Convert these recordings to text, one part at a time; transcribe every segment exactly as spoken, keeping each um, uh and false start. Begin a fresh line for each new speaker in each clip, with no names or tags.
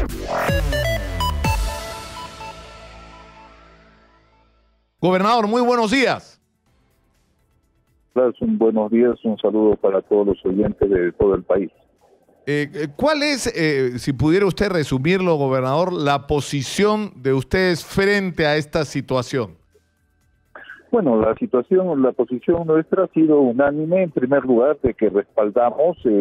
Gobernador, muy buenos días.
Un buenos días, un saludo para todos los oyentes de todo el país.
Eh, ¿Cuál es, eh, si pudiera usted resumirlo, gobernador, la posición de ustedes frente a esta situación?
Bueno, la situación, la posición nuestra ha sido unánime, en primer lugar, de que respaldamos eh,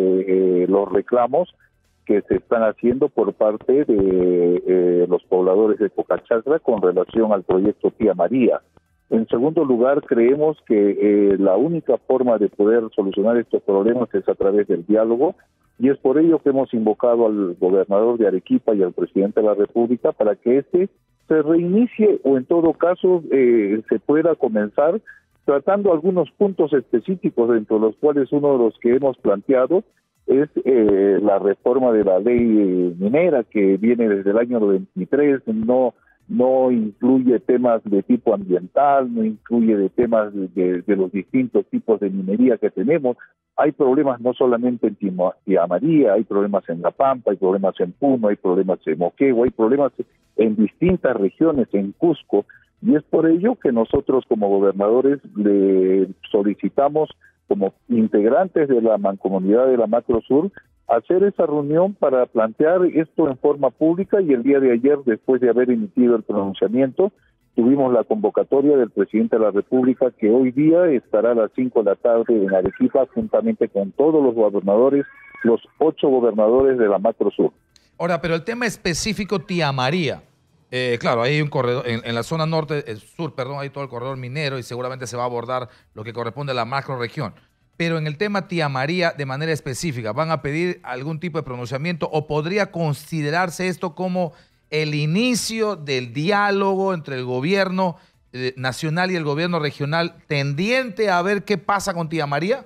eh, los reclamos que se están haciendo por parte de eh, los pobladores de Cocachacra con relación al proyecto Tía María. En segundo lugar, creemos que eh, la única forma de poder solucionar estos problemas es a través del diálogo, y es por ello que hemos invocado al gobernador de Arequipa y al presidente de la República para que este se reinicie o en todo caso eh, se pueda comenzar tratando algunos puntos específicos, dentro de los cuales uno de los que hemos planteado es eh, la reforma de la ley minera que viene desde el año veintitrés, no no incluye temas de tipo ambiental, no incluye de temas de, de, de los distintos tipos de minería que tenemos. Hay problemas no solamente en Tía María, hay problemas en La Pampa, hay problemas en Puno, hay problemas en Moquegua, hay problemas en distintas regiones, en Cusco, y es por ello que nosotros como gobernadores le solicitamos, como integrantes de la mancomunidad de la Macro Sur, hacer esa reunión para plantear esto en forma pública, y el día de ayer, después de haber emitido el pronunciamiento, tuvimos la convocatoria del presidente de la República, que hoy día estará a las cinco de la tarde en Arequipa, juntamente con todos los gobernadores, los ocho gobernadores de la Macro Sur.
Ahora, pero el tema específico Tía María, eh, claro, hay un corredor, en, en la zona norte, el sur, perdón, hay todo el corredor minero y seguramente se va a abordar lo que corresponde a la macro región. Pero en el tema Tía María, de manera específica, ¿van a pedir algún tipo de pronunciamiento o podría considerarse esto como el inicio del diálogo entre el gobierno eh, nacional y el gobierno regional tendiente a ver qué pasa con Tía María?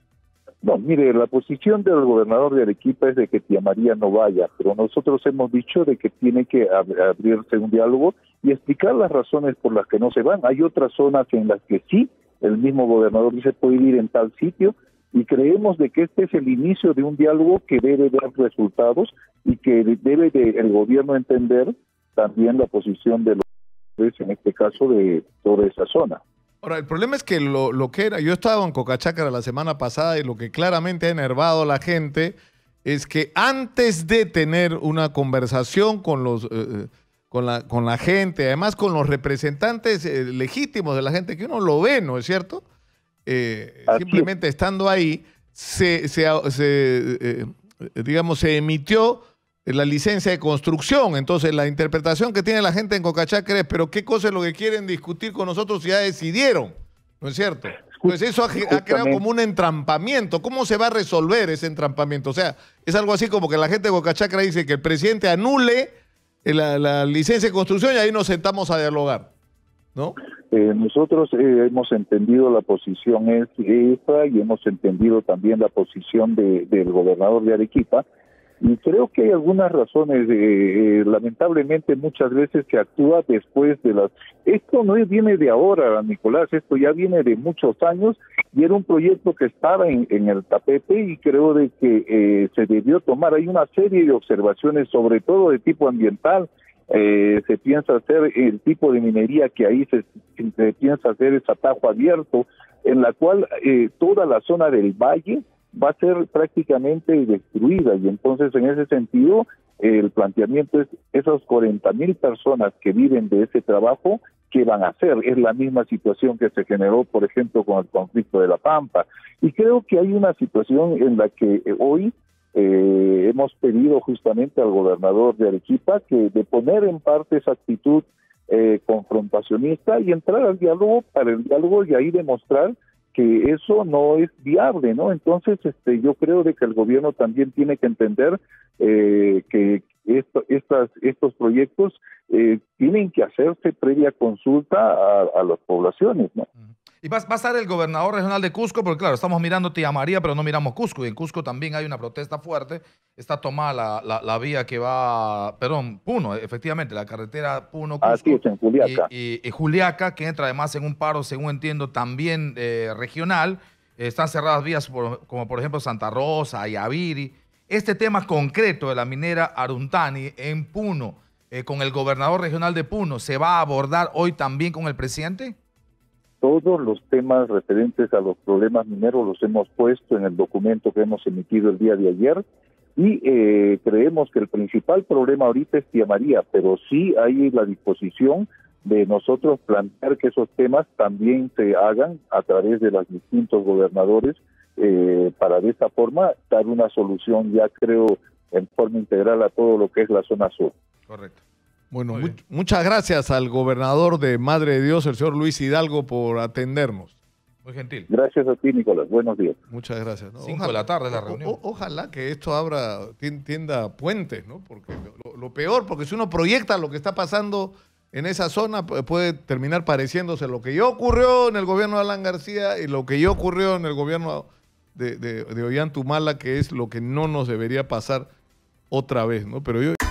No, mire, la posición del gobernador de Arequipa es de que Tía María no vaya, pero nosotros hemos dicho de que tiene que ab abrirse un diálogo y explicar las razones por las que no se van. Hay otras zonas en las que sí, el mismo gobernador dice puede ir en tal sitio, y creemos de que este es el inicio de un diálogo que debe dar resultados y que debe de el gobierno entender también la posición de los, en este caso, de toda esa zona.
Ahora, el problema es que lo, lo que era, yo estaba en Cocachacra la semana pasada y lo que claramente ha enervado a la gente es que antes de tener una conversación con los... Eh, Con la, con la gente, además con los representantes eh, legítimos de la gente, que uno lo ve, ¿no es cierto? Eh, simplemente estando ahí, se, se, se eh, digamos, se emitió la licencia de construcción. Entonces, la interpretación que tiene la gente en Cocachacra es, pero ¿qué cosa es lo que quieren discutir con nosotros si ya decidieron? ¿No es cierto? Pues eso ha, ha creado como un entrampamiento. ¿Cómo se va a resolver ese entrampamiento? O sea, es algo así como que la gente de Cocachacra dice que el presidente anule La, la licencia de construcción y ahí nos sentamos a dialogar, ¿no?
Eh, nosotros eh, hemos entendido la posición es esa y hemos entendido también la posición de, del gobernador de Arequipa, y creo que hay algunas razones, eh, eh, lamentablemente muchas veces se actúa después de las... Esto no viene de ahora, Nicolás, esto ya viene de muchos años y era un proyecto que estaba en, en el tapete, y creo de que eh, se debió tomar. Hay una serie de observaciones, sobre todo de tipo ambiental. Eh, se piensa hacer el tipo de minería que ahí se, se piensa hacer es atajo abierto, en la cual eh, toda la zona del valle va a ser prácticamente destruida, y entonces en ese sentido el planteamiento es esas cuarenta mil personas que viven de ese trabajo, ¿qué van a hacer? Es la misma situación que se generó, por ejemplo, con el conflicto de La Pampa, y creo que hay una situación en la que eh, hoy eh, hemos pedido justamente al gobernador de Arequipa que de poner en parte esa actitud eh, confrontacionista y entrar al diálogo, para el diálogo y ahí demostrar que eso no es viable, ¿no? Entonces, este, yo creo de que el gobierno también tiene que entender eh, que esto, estas, estos proyectos eh, tienen que hacerse previa consulta a, a las poblaciones, ¿no?
Y va, va a estar el gobernador regional de Cusco, porque claro, estamos mirando Tía María, pero no miramos Cusco, y en Cusco también hay una protesta fuerte. Está tomada la, la, la vía que va, perdón, Puno, efectivamente, la carretera Puno-Cusco.
Así es, en Juliaca.
Y, y, y Juliaca, que entra además en un paro, según entiendo, también eh, regional. Eh, están cerradas vías por, como por ejemplo Santa Rosa, Ayaviri. este tema concreto de la minera Aruntani en Puno, eh, con el gobernador regional de Puno, ¿se va a abordar hoy también con el presidente?
Todos los temas referentes a los problemas mineros los hemos puesto en el documento que hemos emitido el día de ayer y eh, creemos que el principal problema ahorita es Tía María, pero sí hay la disposición de nosotros plantear que esos temas también se hagan a través de los distintos gobernadores eh, para de esta forma dar una solución, ya creo, en forma integral a todo lo que es la zona sur.
Correcto.
Bueno, mu muchas gracias al gobernador de Madre de Dios, el señor Luis Hidalgo, por atendernos.
Muy gentil.
Gracias a ti, Nicolás. Buenos días.
Muchas gracias. ¿no?
Cinco de la tarde la reunión.
O, o, ojalá que esto abra, tienda puentes, ¿no? Porque lo, lo peor, porque si uno proyecta lo que está pasando en esa zona, puede terminar pareciéndose lo que ya ocurrió en el gobierno de Alan García y lo que ya ocurrió en el gobierno de, de, de Ollanta Humala, que es lo que no nos debería pasar otra vez, ¿no? Pero yo...